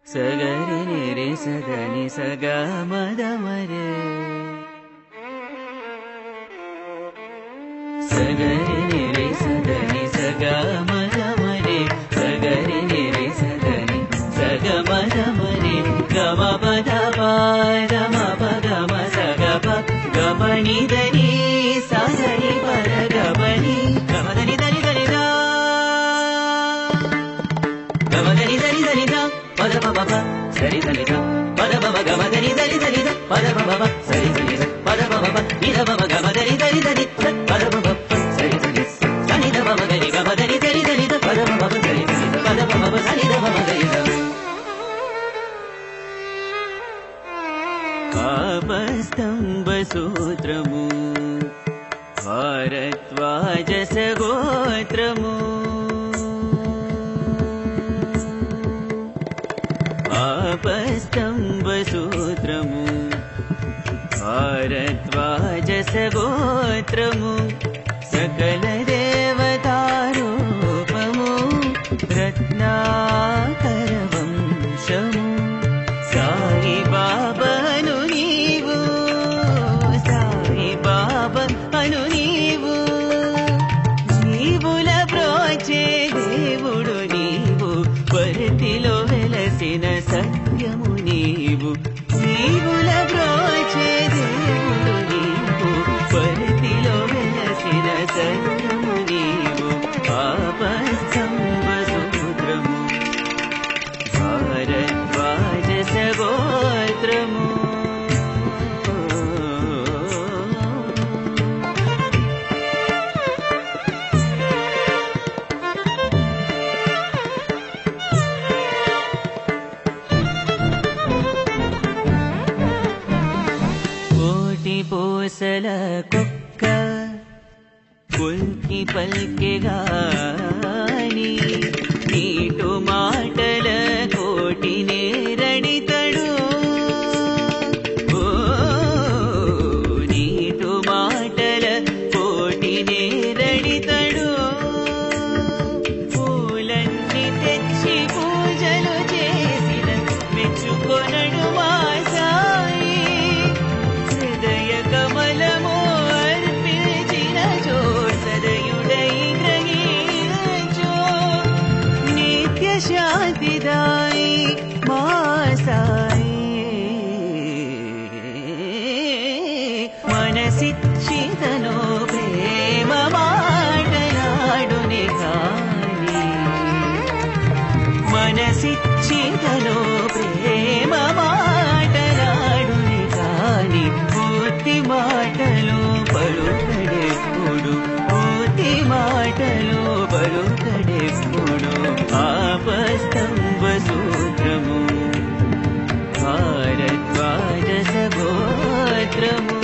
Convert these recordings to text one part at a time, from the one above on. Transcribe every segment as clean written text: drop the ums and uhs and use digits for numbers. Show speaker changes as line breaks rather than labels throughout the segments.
సగరి నిరి సదని సగ మద మరే సగరి నిరి సదని సగ మద మరే సగరి నిరి సదని సగ మద మరే గమ పద పదమ పగమ సగ ప గమని దని సగరి పద గమని గమదని దని దని దా గమదని దని దని దా పద పద ప సరి దని దా పద పద గమదని దని దని దా పద పద ప సరి దని దా పద పద ప నిద పద గమదని దని దని పద పద ప సరి దని సని ద పద గని గమదని దని దని దా పద పద ప సరి దని దా పద పద ప సని ద పద గని దా కాపస్తంభ సూత్రము భారద్వాజ గోత్రము కాపస్తంభ సూత్రము భారద్వాజ గోత్రము సకల దేవతారూపము రత్నాకర వంశము సాయి బాబాను నీవు సాయి బాబాను నీవు జీవుల బ్రోచే దేవుడు నీవు పరితిలో వెలసిన సత్యము నీవు జీవుల బ్రోచే దేవుడు నీవు పరితిలో వెలసిన సత్యము నీవు ఆపస్తంభ సూత్రము భారద్వాజ గోత్రము కోటి పూసల కుక్క కుంకి పల్కెగాని నీటు మాటల కోటి నేరడితడు నీటు మాటల కోటి నేరడితడు పూలన్నీ తెచ్చి పూజలు చేసిన మెచ్చుకొనడు మా సాయి హృదయ కమలము అర్పించిన చో సదయుడై గ్రహించో నిత్య శాంతిదాయి మా సాయి మనసిచ్చితను ప్రేమ మాటలాడునే కాని మనసిచ్చితను ప్రేమ మాటలాడునే కాని పూర్తి మాటలు పలుకడెప్పుడు పూర్తి మాటలు పలుకడెప్పుడు ఆపస్తంభ సూత్రము భారద్వాజ గోత్రము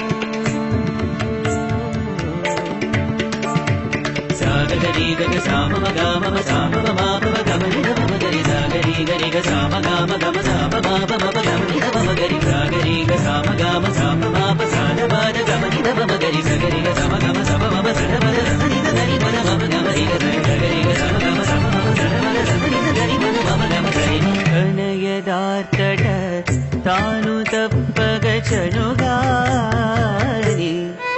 సాగరి గగ సామ గమ సామ మాపవ గమని గమ గరి సాగరి గరి గ సామ గమ గమ సామ మాపవ గమని గమ గరి సాగరి గ సామ గమ సామ మాప సాద బాద గమని గమ గరి సగరి గ సామ గమ సమ మమ సద బద రసని దని బద మమ గమరి గ సగరి గ సామ గమ సమ మమ సద బద రసని దని బద మమ గమ సరి అనయదార్తట తాను తప్పగ చనుగాని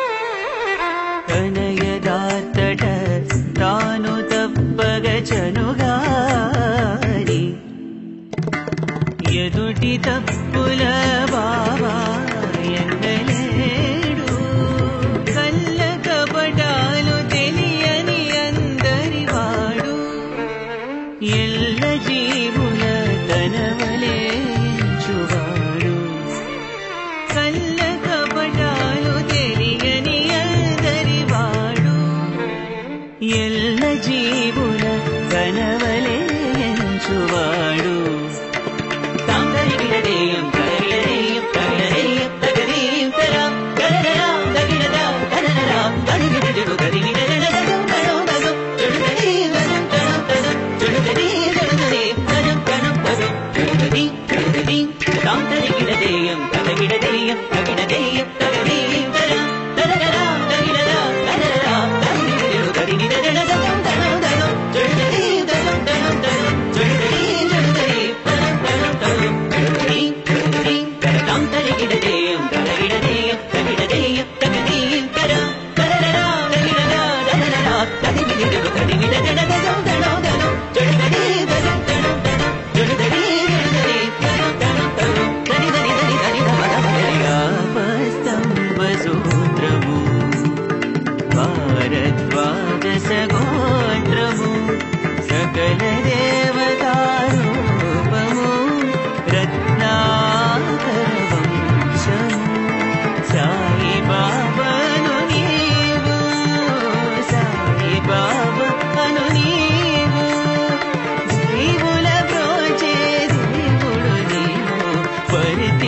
అనయదార్తట తాను తప్పగ చనుగాని ఎదుటి తప్పుల బాబా ఎండలేడు కళ్ళ కపటాలు తెలియని అందరి వాడు ఎల్ల జీవుల తనవలేంచువాడు కళ్ళ కపటాలు తెలియని అందరి వాడు ఎల్ల జీవుల కనవలేంచువాడు తాంగరిగిడేయం తగరిడేయం తగరిడేయం తగరియం తరాం గరరాం దగిడదాం గరరాం దగిడదిగు గదిగిడదదం గరం గరం చుడుగది గరం గరం గరం చుడుగది గరం గరం గరం గరం परित